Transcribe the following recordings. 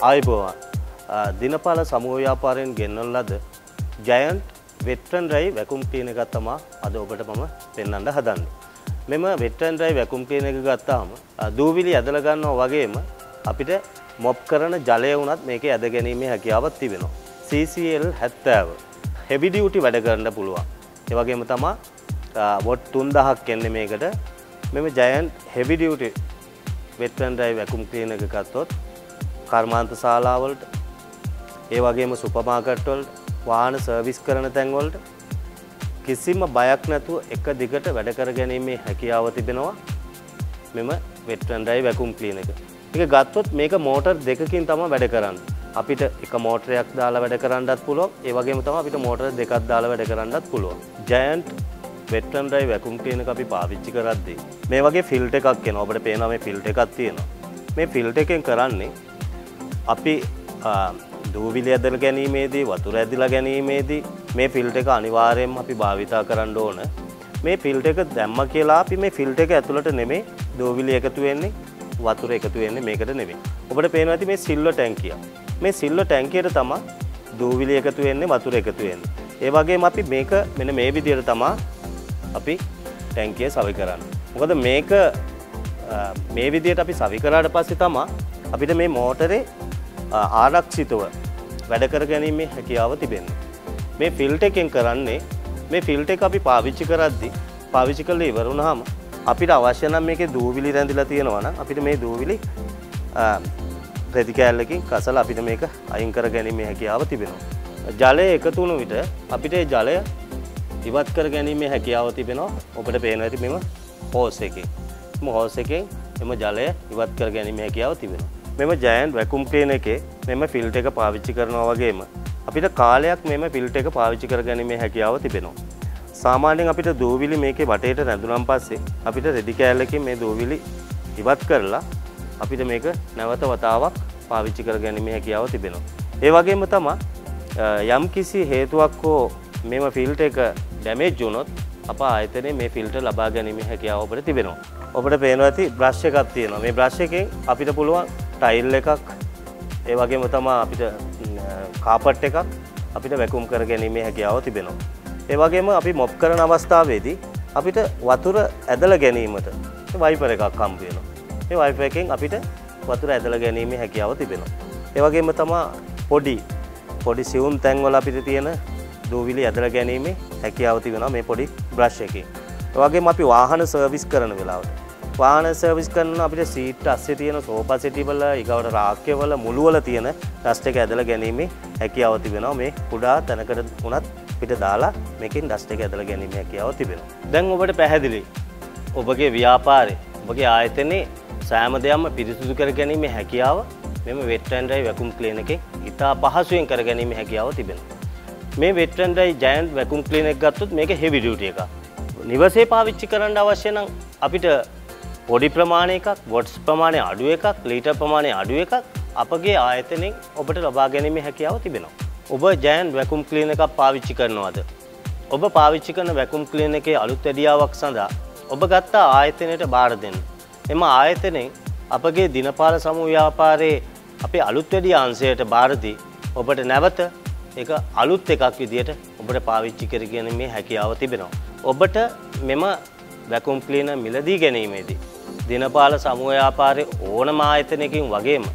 ආයුබෝවන් දිනපාල සමූහ ව්‍යාපාරයෙන් ගෙන්වන ලද ජයන්ට් වෙට්‍රන් dry vacuum cleaner එකක් තමයි අද ඔබට මම පෙන්වන්න හදන්නේ. මෙම වෙට්‍රන් ඩ්‍රයි වැකුම් ක්ලීනර් එක ගත්තාම දූවිලි ඇදලා ගන්නවා වගේම අපිට මොප් කරන ජලය වුණත් මේකේ ඇද ගැනීමේ හැකියාවක් තිබෙනවා. CCL 70 heavy duty වැඩ කරන්න පුළුවන්. ඒ වගේම තමයි වොට් 3000ක් එන්නේ මේකට. මෙම ජයන්ට් heavy duty වෙට්‍රන් ඩ්‍රයි වැකුම් ක්ලීනර් එක ගත්තොත් කර්මාන්ත ශාලාවලට ඒ වගේම සුපර් මාකට් වලට වාහන සර්විස් කරන තැන් වලට කිසිම බයක් නැතුව එක දිගට වැඩ කර ගැනීමේ හැකියාව තිබෙනවා මෙම වෙට්‍රන් ඩ්‍රයි වැකුම් ක්ලීනර් එක. ඒක ගත්තොත් මේක මෝටර් දෙකකින් තමයි වැඩ කරන්නේ. අපිට එක මෝටරයක් දාලා වැඩ කරන්නත් පුළුවන්. ඒ වගේම තමයි අපිට මෝටර දෙකක් දාලා වැඩ කරන්නත් පුළුවන්. ජයන්ට් වෙට්‍රන් ඩ්‍රයි වැකුම් ක්ලීනර් එක අපි පාවිච්චි කරද්දී මේ වගේ ෆිල්ටර් එකක් එනවා. අපිට පේනවා මේ ෆිල්ටර් එකක් තියෙනවා. මේ ෆිල්ටර් එකෙන් කරන්නේ අපි දූවිලි ඇදලා ගැනීමේදී වතුර ඇදලා ගැනීමේදී මේ ෆිල්ටර් එක අනිවාර්යයෙන්ම අපි භාවිතා කරන්න ඕන. මේ ෆිල්ටර් එක දැම්ම කියලා අපි මේ ෆිල්ටර් එක ඇතුළට නෙමෙයි දූවිලි එකතු වෙන්නේ වතුර එකතු වෙන්නේ මේකට නෙමෙයි. ඔබට පේනවා ඇති මේ සිල්වර් ටැංකිය. මේ සිල්වර් ටැංකියට තමයි දූවිලි එකතු වෙන්නේ වතුර එකතු වෙන්නේ. ඒ වගේම අපි මේක මෙන්න මේ විදිහට තමයි අපි ටැංකිය සවි කරන්නේ. මොකද මේක මේ විදිහට අපි සවි කරාට පස්සේ තමයි අපිට මේ මෝටරේ ආරක්ෂිතව වැඩ කර ගැනීමේ හැකියාව තිබෙන්නේ. මේ ෆිල්ටර් එකෙන් කරන්නේ මේ ෆිල්ටර් එක අපි පාවිච්චි කරද්දී පාවිච්චි කරලා ඉවර වුණාම අපිට අවශ්‍ය නම් මේකේ දූවිලි රැඳිලා තියෙනවා නම් අපිට මේ දූවිලි රෙදි කෑල්ලකින් කසලා අපිට මේක අයින් කර ගැනීමේ හැකියාව තිබෙනවා. ජලය එකතු වුණු විට අපිට ඒ ජලය ඉවත් කර ගැනීමේ හැකියාව තිබෙනවා. ඔබට පේනවා ඇති මෙම හෝස් එකෙන්. මෙම හෝස් එකෙන් එම ජලය ඉවත් කර ගැනීමේ හැකියාව තිබෙනවා. මෙම ජයන්ට් වැකුම් ක්ලීනර් එකේ මෙම ෆිල්ටර් එක පාවිච්චි කරනවා වගේම අපිට කාලයක් මෙම ෆිල්ටර් එක පාවිච්චි කර ගැනීමේ හැකියාව තිබෙනවා. සාමාන්‍යයෙන් අපිට දූවිලි මේකේ වටේට රැඳුනන් පස්සේ අපිට රෙදි කෑල්ලකින් මේ දූවිලි ඉවත් කරලා අපිට මේක නැවත වතාවක් පාවිච්චි කර ගැනීමේ හැකියාව තිබෙනවා. ඒ වගේම තමයි යම් කිසි හේතුවක් හෝ මෙම ෆිල්ටර් එක ඩැමේජ් වුණොත් අප ආයතනයේ මේ ෆිල්ටර් ලබා ගැනීමේ හැකියාව ඔබට තිබෙනවා. ඔබට පේනවා ඇති බ්‍රෂ් එකක් තියෙනවා. මේ බ්‍රෂ් එකෙන් අපිට පුළුවන් ටයිල් එකක් ඒ වගේම තමයි අපිට කාපට් එකක් අපිට වැකුම් කර ගැනීමේ හැකියාව තිබෙනවා. ඒ වගේම අපි මොප් කරන අවස්ථාවේදී අපිට වතුර ඇදලා ගැනීමට වයිපර් එකක් හම්බ වෙනවා. මේ වයිපර් එකෙන් අපිට වතුර ඇදලා ගැනීමේ හැකියාව තිබෙනවා. ඒ වගේම තමයි පොඩි සියුම් තැන්වල අපිට තියෙන දූවිලි ඇදලා ගැනීමේ හැකියාව තිබෙනවා මේ පොඩි බ්‍රෂ් එකෙන්. ඒ වගේම අපි වාහන සර්විස් කරන වෙලාවට වාහන සර්විස් කරන අපිට සීට් අස්සේ තියෙන සෝෆා සෙටි වල ඊගවට රාක්කය වල මුළු වල තියෙන ඩස්ට් එක ඇදලා ගැනීමේ හැකියාව තිබෙනවා. මේ කුඩා තැනකට උනත් පිට දාලා මේකෙන් ඩස්ට් එක ඇදලා ගැනීමේ හැකියාව තිබෙනවා. දැන් ඔබට පැහැදිලි ඔබගේ ව්‍යාපාරේ ඔබගේ ආයතනයේ සෑම දෙයක්ම පිරිසිදු කර ගැනීමේ හැකියාව මෙම වෙට්‍රන් ඩ්‍රයි වැකුම් ක්ලීනර් එකෙන් ඉතා පහසුවෙන් කර ගැනීමේ හැකියාව තිබෙනවා. මේ වෙට්‍රන් ඩ්‍රයි ජයන්ට් වැකුම් ක්ලීනර් එක ගත්තොත් මේක හෙවි ඩියුටි එකක්. නිවසේ පාවිච්චි කරන්න අවශ්‍ය නම් අපිට පොඩි ප්‍රමාණයක වොට්ස් ප්‍රමාණය අඩු එකක් ලීටර් ප්‍රමාණය අඩු එකක් අපගේ ආයතනයෙන් ඔබට ලබා ගැනීමේ හැකියාව තිබෙනවා. ඔබ ජයන්ට් වැකුම් ක්ලීනර් එකක් පාවිච්චි කරනවද? ඔබ පාවිච්චි කරන වැකුම් ක්ලීනර් එකේ අලුත් වැඩියාවක් සඳහා ඔබ ගත්ත ආයතනයට බාර දෙන්න. එම ආයතනයෙන් අපගේ දිනපාල සමූහ ව්‍යාපාරයේ අපේ අලුත් වැඩියාංශයට බාර දී ඔබට නැවත ඒක අලුත් එකක් විදියට ඔබට පාවිච්චි කර ගැනීමේ හැකියාව තිබෙනවා. ඔබට මෙම වැකුම් ක්ලීනර් මිලදී ගැනීමේදී දිනපාල සමූහ ව්‍යාපාරයේ ඕනම ආයතනයකින් වගේම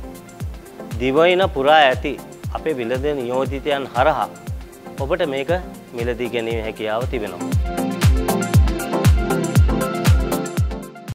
දිවයින පුරා ඇති අපේ විලද නියෝජිතයන් හරහා ඔබට මේක මිලදී ගැනීමේ හැකියාව තිබෙනවා.